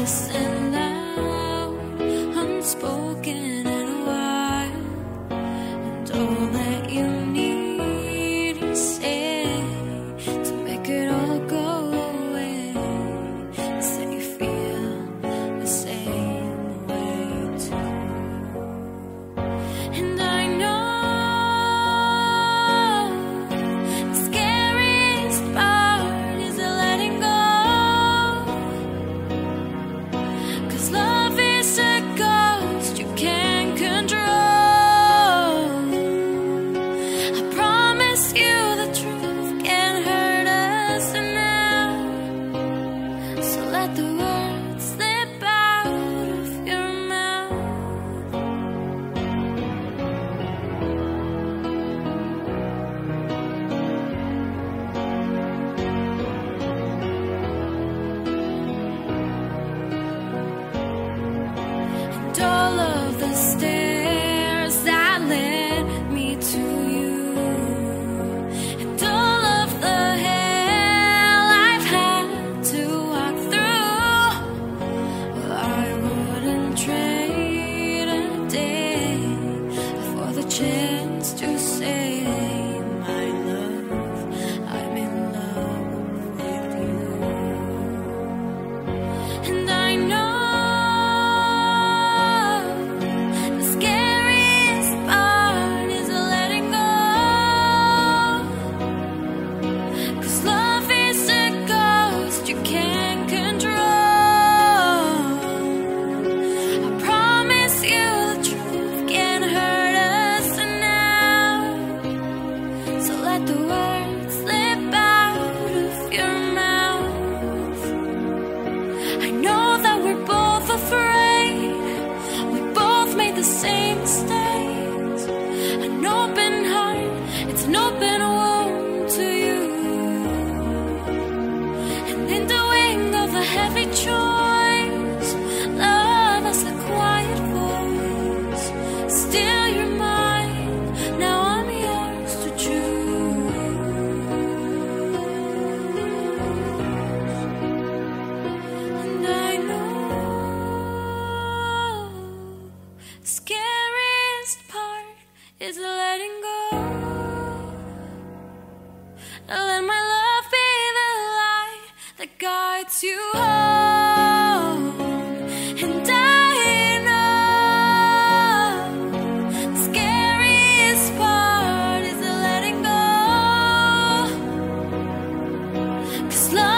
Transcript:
endless and loud, unspoken and wild, and all that you need to say to make it all go away is that you feel the same way too. And I know all of the stairs that led me to you, and all of the hell I've had to walk through, I wouldn't trade a day for the chance to say, my love, I'm in love with you. And I know same mistakes. An open heart, it's an open wound to you. And in doing of a heavy choice, love has a quiet voice. Still you're mine, now I'm yours to choose. And I know scariest part is letting go. Now let my love be the light that guides you home. And I know the scariest part is letting go. 'Cause love